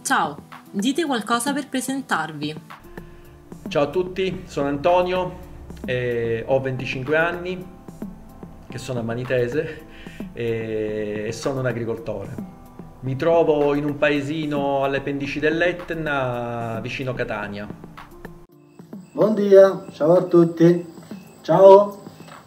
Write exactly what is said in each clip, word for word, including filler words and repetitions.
Ciao, dite qualcosa per presentarvi. Ciao a tutti, sono Antonio, e ho venticinque anni, che sono ammanitese e, e sono un agricoltore. Mi trovo in un paesino alle pendici dell'Etna, vicino Catania. Buongiorno, ciao a tutti. Ciao,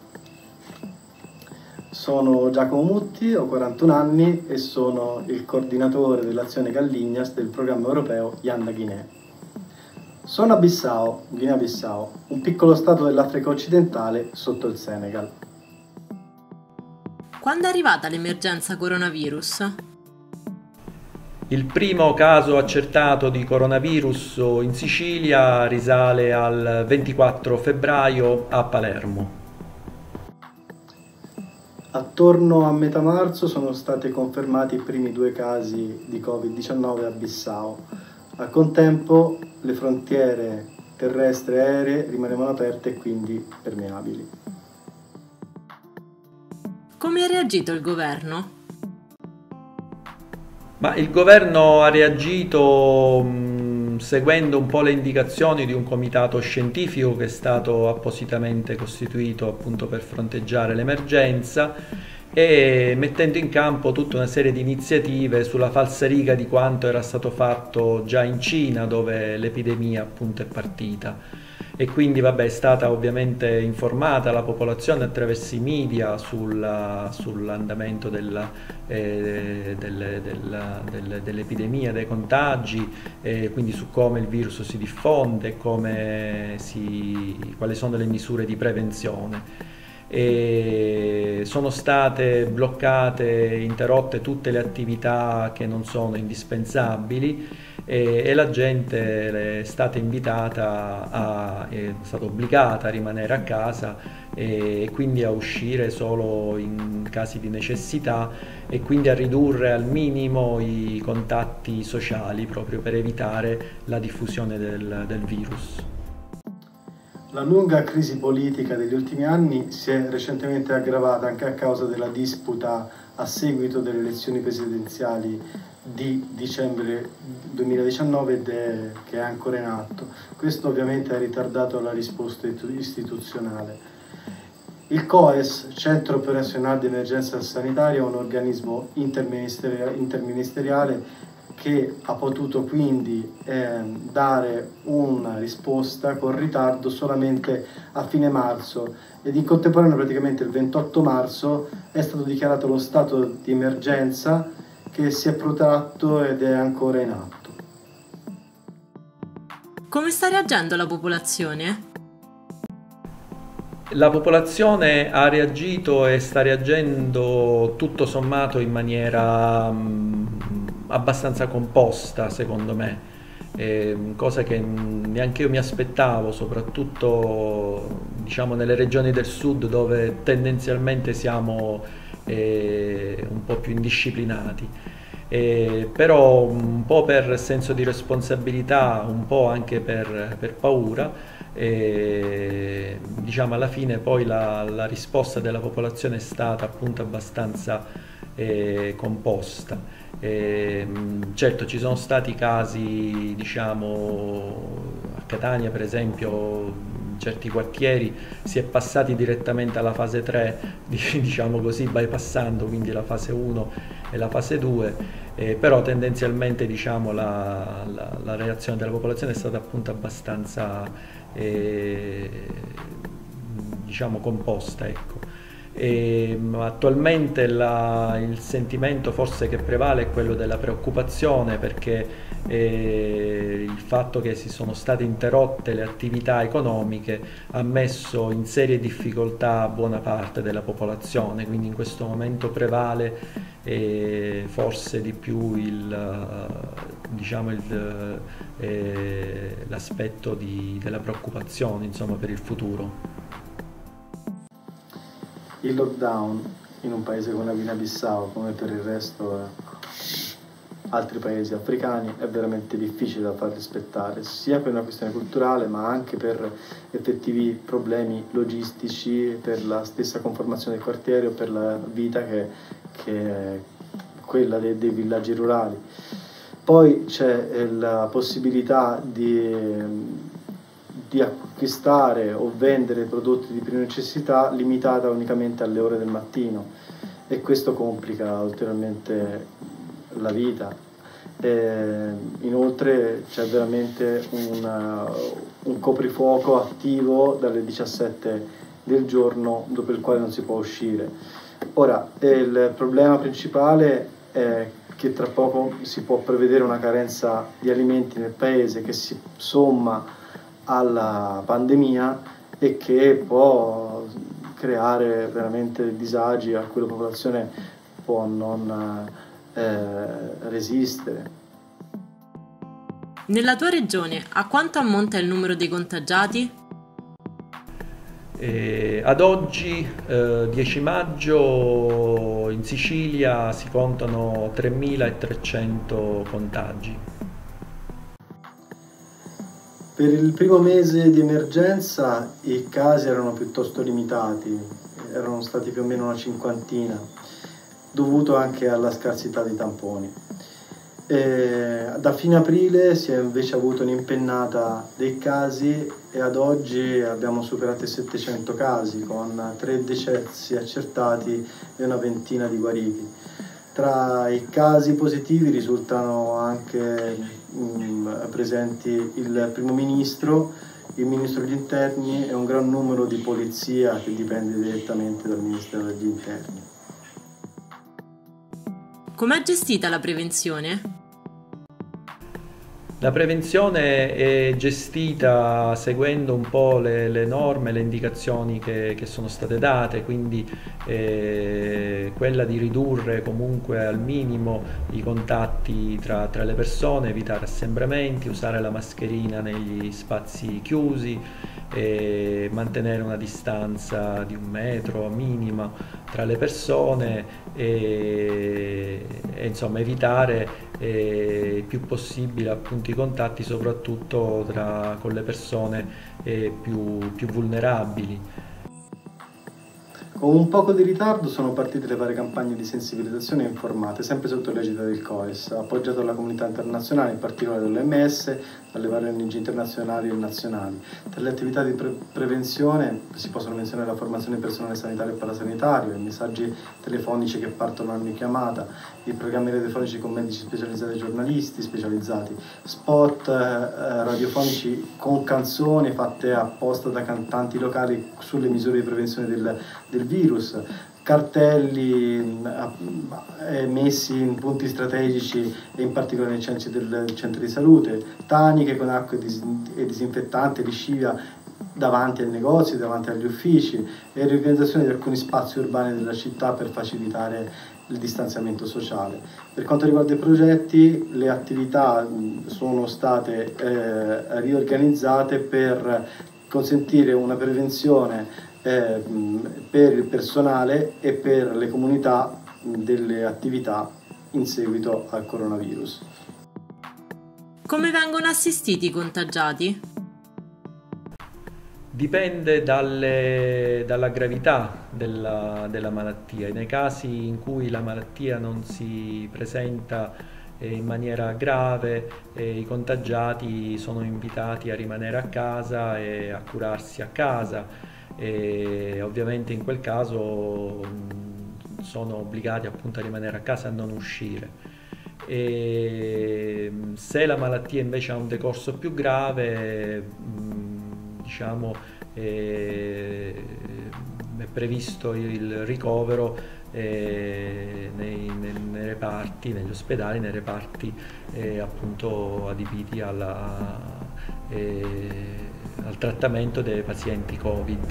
sono Giacomo Mutti, ho quarantuno anni e sono il coordinatore dell'azione Gallignas del programma europeo Yanda Guinea. Sono a Bissau, Guinea-Bissau, un piccolo stato dell'Africa occidentale sotto il Senegal. Quando è arrivata l'emergenza coronavirus? Il primo caso accertato di coronavirus in Sicilia risale al ventiquattro febbraio a Palermo. Attorno a metà marzo sono stati confermati i primi due casi di covid diciannove a Bissau. Al contempo le frontiere terrestri e aeree rimanevano aperte e quindi permeabili. Come ha reagito il governo? Ma il governo ha reagito mh, seguendo un po' le indicazioni di un comitato scientifico che è stato appositamente costituito appunto per fronteggiare l'emergenza e mettendo in campo tutta una serie di iniziative sulla falsariga di quanto era stato fatto già in Cina, dove l'epidemia appunto è partita. E quindi vabbè, è stata ovviamente informata la popolazione attraverso i media sulla- sull'andamento della, eh, delle- della- delle- dell'epidemia, dei contagi, eh, quindi su come il virus si diffonde, come si- quali sono le misure di prevenzione. E sono state bloccate, interrotte tutte le attività che non sono indispensabili e, e la gente è stata invitata, a, è stata obbligata a rimanere a casa e, e quindi a uscire solo in casi di necessità e quindi a ridurre al minimo i contatti sociali proprio per evitare la diffusione del, del virus. La lunga crisi politica degli ultimi anni si è recentemente aggravata anche a causa della disputa a seguito delle elezioni presidenziali di dicembre duemiladiciannove ed è, che è ancora in atto. Questo ovviamente ha ritardato la risposta istituzionale. Il COES, Centro Operazionale di Emergenza Sanitaria, è un organismo interministeriale, interministeriale che ha potuto quindi eh, dare una risposta con ritardo solamente a fine marzo ed in contemporanea praticamente il ventotto marzo è stato dichiarato lo stato di emergenza che si è protratto ed è ancora in atto. Come sta reagendo la popolazione? La popolazione ha reagito e sta reagendo tutto sommato in maniera mh, abbastanza composta, secondo me. Eh, cosa che neanche io mi aspettavo, soprattutto diciamo nelle regioni del sud dove tendenzialmente siamo eh, un po' più indisciplinati. Eh, però un po' per senso di responsabilità, un po' anche per, per paura, e, diciamo alla fine poi la, la risposta della popolazione è stata appunto abbastanza eh, composta. E, certo ci sono stati casi, diciamo a Catania per esempio, in certi quartieri si è passati direttamente alla fase tre, diciamo così, bypassando quindi la fase uno e la fase due, eh, però tendenzialmente diciamo la, la, la reazione della popolazione è stata appunto abbastanza eh, diciamo composta, ecco. E attualmente la, il sentimento forse che prevale è quello della preoccupazione perché eh, il fatto che si sono state interrotte le attività economiche ha messo in serie difficoltà buona parte della popolazione, quindi in questo momento prevale eh, forse di più il, diciamo il, eh, l'aspetto di, della preoccupazione insomma, per il futuro. Il lockdown in un paese come la Guinea-Bissau, come per il resto ecco, altri paesi africani, è veramente difficile da far rispettare, sia per una questione culturale ma anche per effettivi problemi logistici, per la stessa conformazione del quartiere o per la vita che, che è quella dei, dei villaggi rurali. Poi c'è la possibilità di, di acquistare o vendere prodotti di prima necessità limitata unicamente alle ore del mattino, e questo complica ulteriormente la vita. E inoltre c'è veramente una, un coprifuoco attivo dalle diciassette del giorno, dopo il quale non si può uscire. Ora, il problema principale è che tra poco si può prevedere una carenza di alimenti nel paese che si somma alla pandemia e che può creare veramente disagi a cui la popolazione può non eh, resistere. Nella tua regione, a quanto ammonta il numero dei contagiati? Eh, ad oggi, eh, dieci maggio, in Sicilia si contano tremilatrecento contagi. Per il primo mese di emergenza i casi erano piuttosto limitati, erano stati più o meno una cinquantina, dovuto anche alla scarsità di tamponi. E da fine aprile si è invece avuto un'impennata dei casi e ad oggi abbiamo superato i settecento casi, con tre decessi accertati e una ventina di guariti. Tra i casi positivi risultano anche mh, presenti il primo ministro, il ministro degli interni e un gran numero di polizia che dipende direttamente dal Ministero degli Interni. Com'è gestita la prevenzione? La prevenzione è gestita seguendo un po' le, le norme, le indicazioni che, che sono state date, quindi eh, quella di ridurre comunque al minimo i contatti tra, tra le persone, evitare assembramenti, usare la mascherina negli spazi chiusi, e mantenere una distanza di un metro minima tra le persone e, e insomma evitare eh, il più possibile appunto i contatti soprattutto tra, con le persone eh, più, più vulnerabili. Con un poco di ritardo sono partite le varie campagne di sensibilizzazione informate, sempre sotto l'egida del C O E S, appoggiato dalla comunità internazionale, in particolare dall'O M S, dalle varie O N G internazionali e nazionali. Tra le attività di pre- prevenzione si possono menzionare la formazione personale sanitario e parasanitario, i messaggi telefonici che partono a ogni chiamata, i programmi radiofonici con medici specializzati e giornalisti specializzati, spot eh, radiofonici con canzoni fatte apposta da cantanti locali sulle misure di prevenzione del, del virus, cartelli eh, messi in punti strategici e in particolare nei centri del centro di salute, taniche con acqua e, dis- e disinfettante, liscivia davanti ai negozi, davanti agli uffici, e riorganizzazione di alcuni spazi urbani della città per facilitare il distanziamento sociale. Per quanto riguarda i progetti, le attività sono state eh, riorganizzate per consentire una prevenzione eh, per il personale e per le comunità delle attività in seguito al coronavirus. Come vengono assistiti i contagiati? Dipende dalle, dalla gravità della, della malattia. Nei casi in cui la malattia non si presenta eh, in maniera grave, eh, i contagiati sono invitati a rimanere a casa e a curarsi a casa, e ovviamente in quel caso mh, sono obbligati appunto a rimanere a casa e a non uscire. E se la malattia invece ha un decorso più grave, mh, diciamo eh, è previsto il ricovero eh, nei, nei, nei reparti, negli ospedali, nei reparti eh, appunto adibiti alla, eh, al trattamento dei pazienti Covid.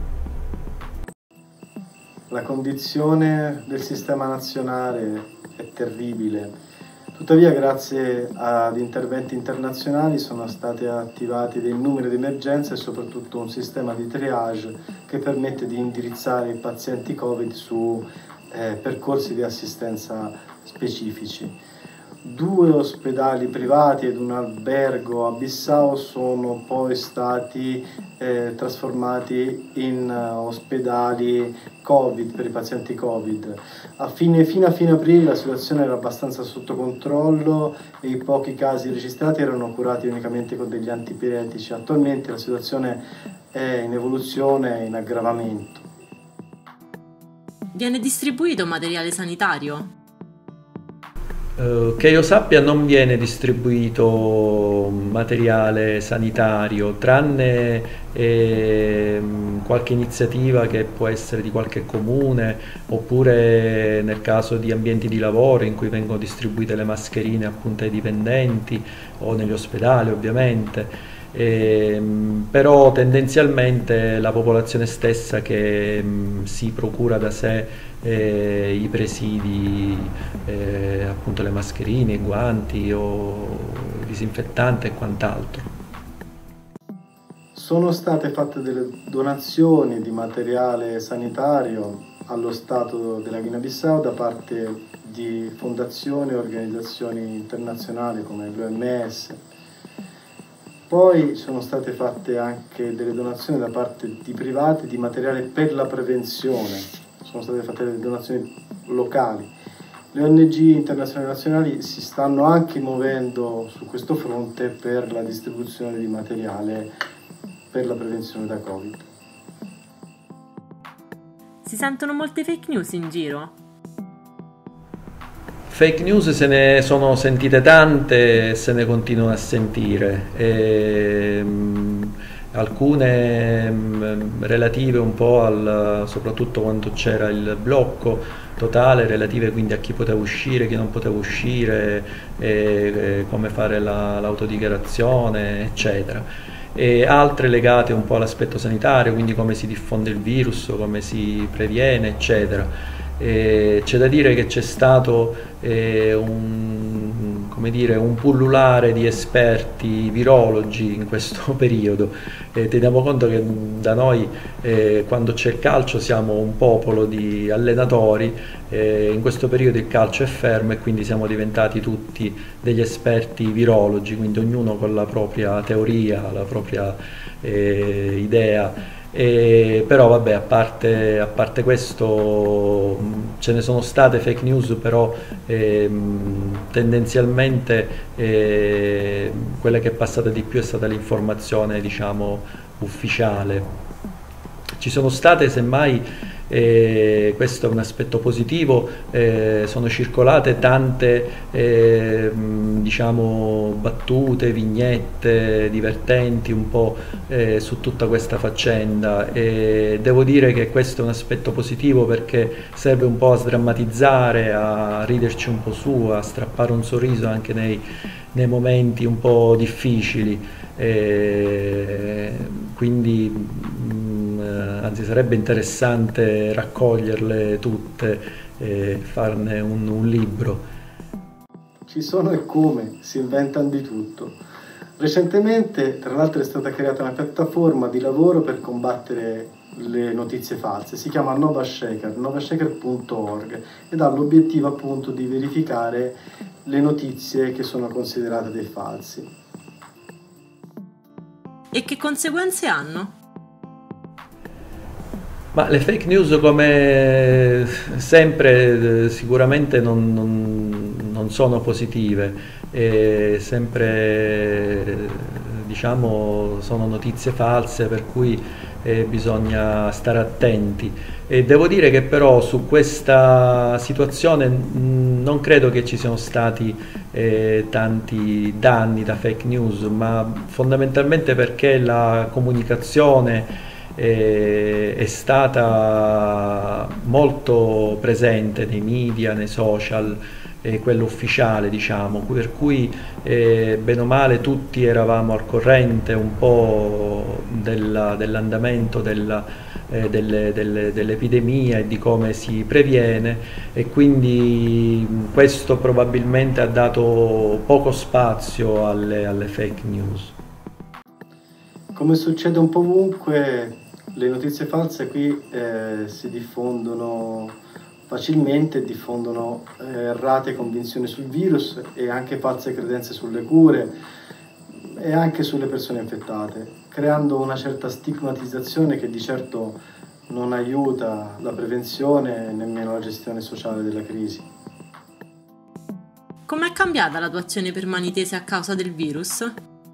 La condizione del sistema nazionale è terribile. Tuttavia, grazie ad interventi internazionali sono stati attivati dei numeri di emergenza e soprattutto un sistema di triage che permette di indirizzare i pazienti Covid su eh, percorsi di assistenza specifici. Due ospedali privati ed un albergo a Bissau sono poi stati eh, trasformati in uh, ospedali Covid per i pazienti Covid. A fine, fino a fine aprile la situazione era abbastanza sotto controllo e i pochi casi registrati erano curati unicamente con degli antipiretici. Attualmente la situazione è in evoluzione e in aggravamento. Viene distribuito materiale sanitario? Uh, che io sappia non viene distribuito materiale sanitario, tranne eh, qualche iniziativa che può essere di qualche comune, oppure nel caso di ambienti di lavoro in cui vengono distribuite le mascherine appunto ai dipendenti o negli ospedali ovviamente. Eh, però tendenzialmente la popolazione stessa che mh, si procura da sé eh, i presidi, eh, appunto le mascherine, i guanti o il disinfettante e quant'altro. Sono state fatte delle donazioni di materiale sanitario allo Stato della Guinea-Bissau da parte di fondazioni e organizzazioni internazionali come l'O M S. Poi sono state fatte anche delle donazioni da parte di privati di materiale per la prevenzione, sono state fatte delle donazioni locali. Le O N G internazionali e nazionali si stanno anche muovendo su questo fronte per la distribuzione di materiale per la prevenzione da Covid. Si sentono molte fake news in giro? Fake news se ne sono sentite tante e se ne continuano a sentire, e, mh, alcune mh, relative un po' al, soprattutto quando c'era il blocco totale, relative quindi a chi poteva uscire, chi non poteva uscire, e, e come fare la, l'autodichiarazione, eccetera. E altre legate un po' all'aspetto sanitario, quindi come si diffonde il virus, come si previene, eccetera. Eh, c'è da dire che c'è stato eh, un, come dire, un pullulare di esperti virologi in questo periodo. Eh, teniamo conto che da noi eh, quando c'è il calcio siamo un popolo di allenatori, eh, in questo periodo il calcio è fermo e quindi siamo diventati tutti degli esperti virologi, quindi ognuno con la propria teoria, la propria eh, idea. E, però vabbè, a parte, a parte questo ce ne sono state fake news, però eh, tendenzialmente eh, quella che è passata di più è stata l'informazione, diciamo, ufficiale. Ci sono state semmai, e questo è un aspetto positivo, eh, sono circolate tante eh, diciamo battute, vignette divertenti un po' eh, su tutta questa faccenda, e devo dire che questo è un aspetto positivo perché serve un po' a sdrammatizzare, a riderci un po' su, a strappare un sorriso anche nei, nei momenti un po' difficili. E quindi mh, anzi sarebbe interessante raccoglierle tutte e farne un, un libro. Ci sono e come, si inventano di tutto. Recentemente, tra l'altro, è stata creata una piattaforma di lavoro per combattere le notizie false, si chiama Novashaker, novashaker punto org, ed ha l'obiettivo appunto di verificare le notizie che sono considerate dei falsi. E che conseguenze hanno? Ma le fake news, come sempre, sicuramente non, non, non sono positive, e sempre, diciamo, sono notizie false, per cui eh, bisogna stare attenti. E devo dire che però su questa situazione mh, non credo che ci siano stati eh, tanti danni da fake news, ma fondamentalmente perché la comunicazione eh, è stata molto presente nei media, nei social, eh, quello ufficiale, diciamo, per cui eh, bene o male tutti eravamo al corrente un po' della, dell'andamento della Eh, delle, delle, dell'epidemia e di come si previene, e quindi questo probabilmente ha dato poco spazio alle, alle fake news. Come succede un po' ovunque, le notizie false qui eh, si diffondono facilmente, diffondono errate convinzioni sul virus e anche false credenze sulle cure e anche sulle persone infettate, creando una certa stigmatizzazione che di certo non aiuta la prevenzione e nemmeno la gestione sociale della crisi. Com'è cambiata la tua azione per Manitese a causa del virus?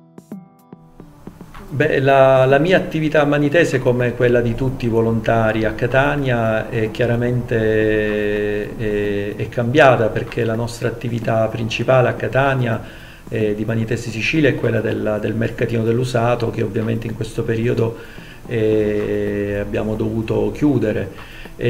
Beh, la, la mia attività a Manitese, come quella di tutti i volontari a Catania, è chiaramente è, è cambiata, perché la nostra attività principale a Catania eh, di Manitese Sicilia è quella del, del mercatino dell'usato, che ovviamente in questo periodo eh, abbiamo dovuto chiudere.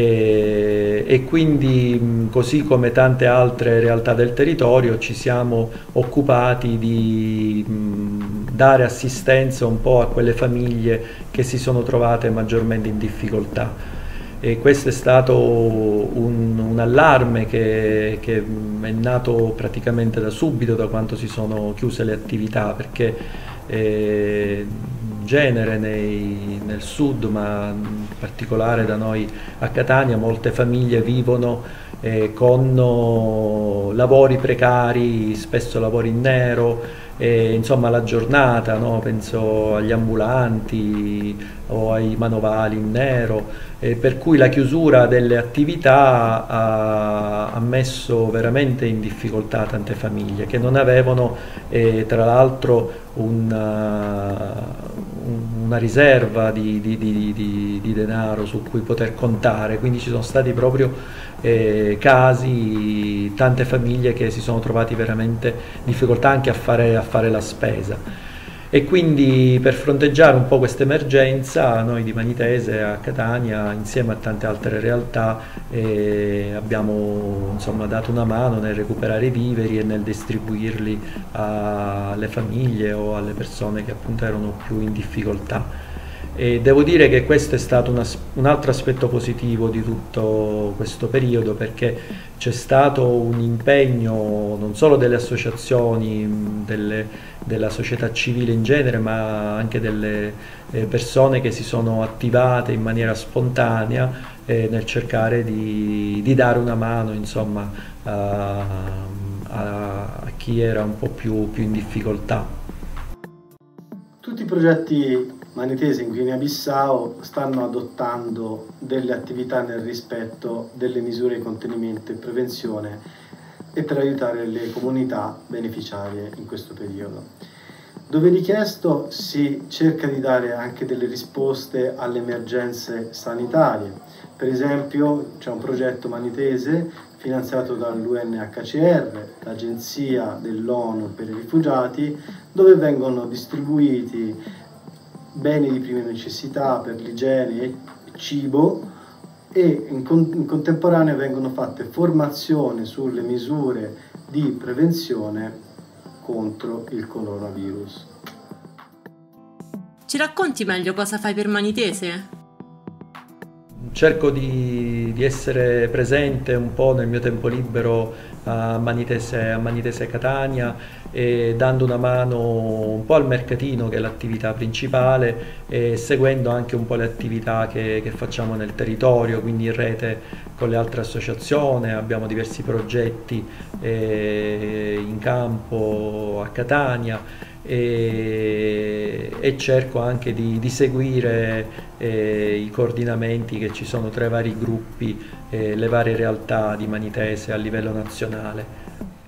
E, e quindi, così come tante altre realtà del territorio, ci siamo occupati di mh, dare assistenza un po' a quelle famiglie che si sono trovate maggiormente in difficoltà. E questo è stato un, un allarme che, che è nato praticamente da subito, da quando si sono chiuse le attività, perché eh, in genere nei, nel sud, ma in particolare da noi a Catania, molte famiglie vivono eh, con oh, lavori precari, spesso lavori in nero, e, insomma la giornata, no? Penso agli ambulanti o ai manovali in nero, eh, per cui la chiusura delle attività ha, ha messo veramente in difficoltà tante famiglie che non avevano eh, tra l'altro una, una riserva di, di, di, di, di denaro su cui poter contare, quindi ci sono stati proprio eh, casi, tante famiglie che si sono trovati veramente in difficoltà anche a fare, a fare la spesa. E quindi, per fronteggiare un po' questa emergenza, noi di Manitese a Catania, insieme a tante altre realtà, eh, abbiamo insomma dato una mano nel recuperare i viveri e nel distribuirli alle famiglie o alle persone che appunto erano più in difficoltà. E devo dire che questo è stato una, un altro aspetto positivo di tutto questo periodo, perché c'è stato un impegno non solo delle associazioni, delle, della società civile in genere, ma anche delle eh, persone che si sono attivate in maniera spontanea eh, nel cercare di, di dare una mano, insomma, a, a, a chi era un po' più, più in difficoltà. Tutti i progetti manitesi in Guinea-Bissau stanno adottando delle attività nel rispetto delle misure di contenimento e prevenzione e per aiutare le comunità beneficiarie in questo periodo. Dove richiesto si cerca di dare anche delle risposte alle emergenze sanitarie. Per esempio c'è un progetto manitese finanziato dall'U N H C R, l'Agenzia dell'ONU per i rifugiati, dove vengono distribuiti beni di prima necessità per l'igiene e cibo, e in, con in contemporanea vengono fatte formazioni sulle misure di prevenzione contro il coronavirus. Ci racconti meglio cosa fai per Manitese? Cerco di, di essere presente un po' nel mio tempo libero a Manitese, a Manitese Catania, e dando una mano un po' al mercatino, che è l'attività principale, e seguendo anche un po' le attività che, che facciamo nel territorio, quindi in rete con le altre associazioni. Abbiamo diversi progetti eh, in campo a Catania, e, e cerco anche di, di seguire eh, i coordinamenti che ci sono tra i vari gruppi, eh, le varie realtà di Manitese a livello nazionale.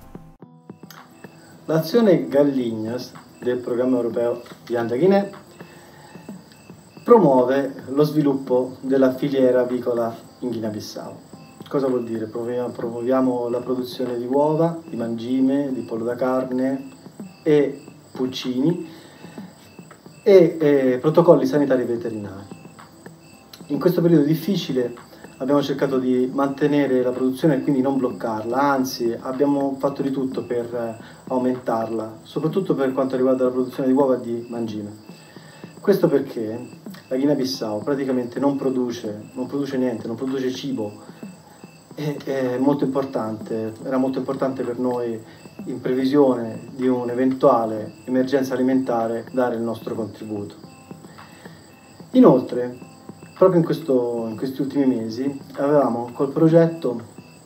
L'azione Gallinas del programma europeo Vianda Guinea promuove lo sviluppo della filiera avicola in Guinea-Bissau. Cosa vuol dire? Promuoviamo, promuoviamo la produzione di uova, di mangime, di pollo da carne e pulcini e eh, protocolli sanitari veterinari. In questo periodo difficile abbiamo cercato di mantenere la produzione e quindi non bloccarla, anzi abbiamo fatto di tutto per aumentarla, soprattutto per quanto riguarda la produzione di uova e di mangime. Questo perché la Guinea-Bissau praticamente non produce, non produce niente, non produce cibo, e è molto importante, era molto importante per noi, in previsione di un'eventuale emergenza alimentare, dare il nostro contributo. Inoltre, proprio in, questo, in questi ultimi mesi avevamo col progetto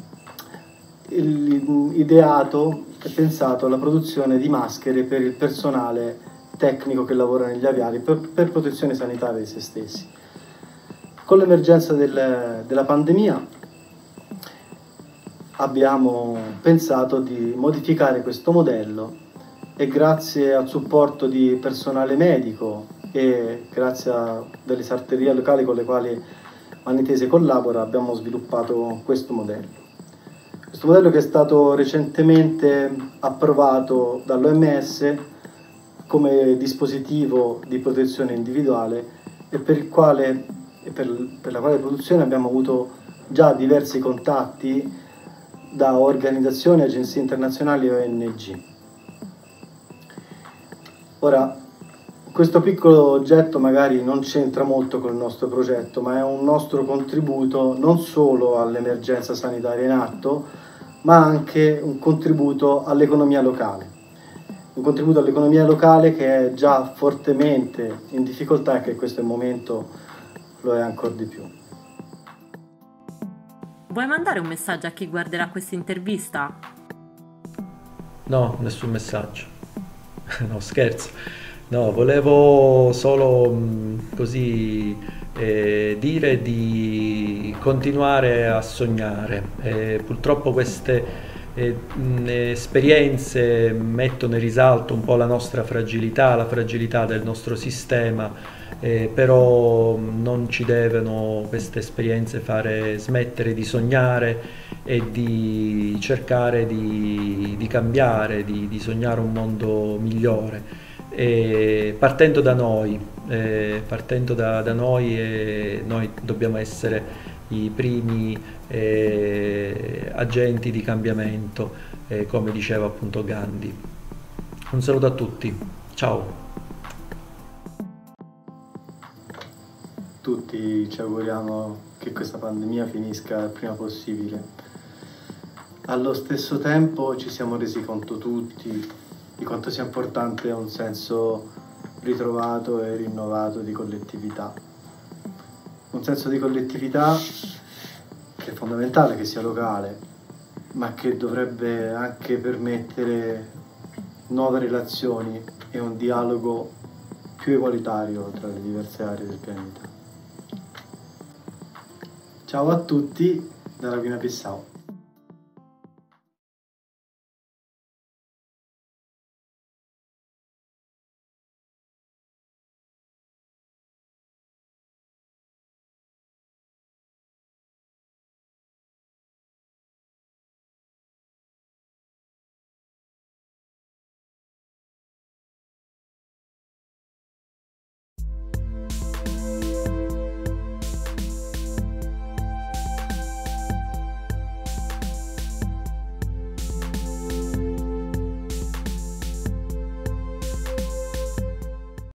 il, ideato e pensato alla produzione di maschere per il personale tecnico che lavora negli aviari per, per protezione sanitaria di se stessi. Con l'emergenza del, della pandemia abbiamo pensato di modificare questo modello e grazie al supporto di personale medico e grazie a delle sarterie locali con le quali Magnetese collabora abbiamo sviluppato questo modello. Questo modello che è stato recentemente approvato dall'O M S come dispositivo di protezione individuale e per il quale e per, per la quale produzione abbiamo avuto già diversi contatti da organizzazioni, agenzie internazionali e O N G. Ora, questo piccolo oggetto magari non c'entra molto con il nostro progetto, ma è un nostro contributo non solo all'emergenza sanitaria in atto, ma anche un contributo all'economia locale. Un contributo all'economia locale che è già fortemente in difficoltà e che in questo momento lo è ancora di più. Vuoi mandare un messaggio a chi guarderà questa intervista? No, nessun messaggio. No, scherzo. No, volevo solo mh, così eh, dire di continuare a sognare. Eh, purtroppo queste eh, mh, esperienze mettono in risalto un po' la nostra fragilità, la fragilità del nostro sistema. Eh, però non ci devono queste esperienze fare smettere di sognare e di cercare di, di cambiare, di, di sognare un mondo migliore, e partendo da noi, eh, partendo da, da noi, e noi dobbiamo essere i primi eh, agenti di cambiamento, eh, come diceva appunto Gandhi. Un saluto a tutti, ciao. Tutti ci auguriamo che questa pandemia finisca il prima possibile. Allo stesso tempo ci siamo resi conto tutti di quanto sia importante un senso ritrovato e rinnovato di collettività. Un senso di collettività che è fondamentale che sia locale, ma che dovrebbe anche permettere nuove relazioni e un dialogo più egualitario tra le diverse aree del pianeta. Ciao a tutti dalla Guinea Bissau.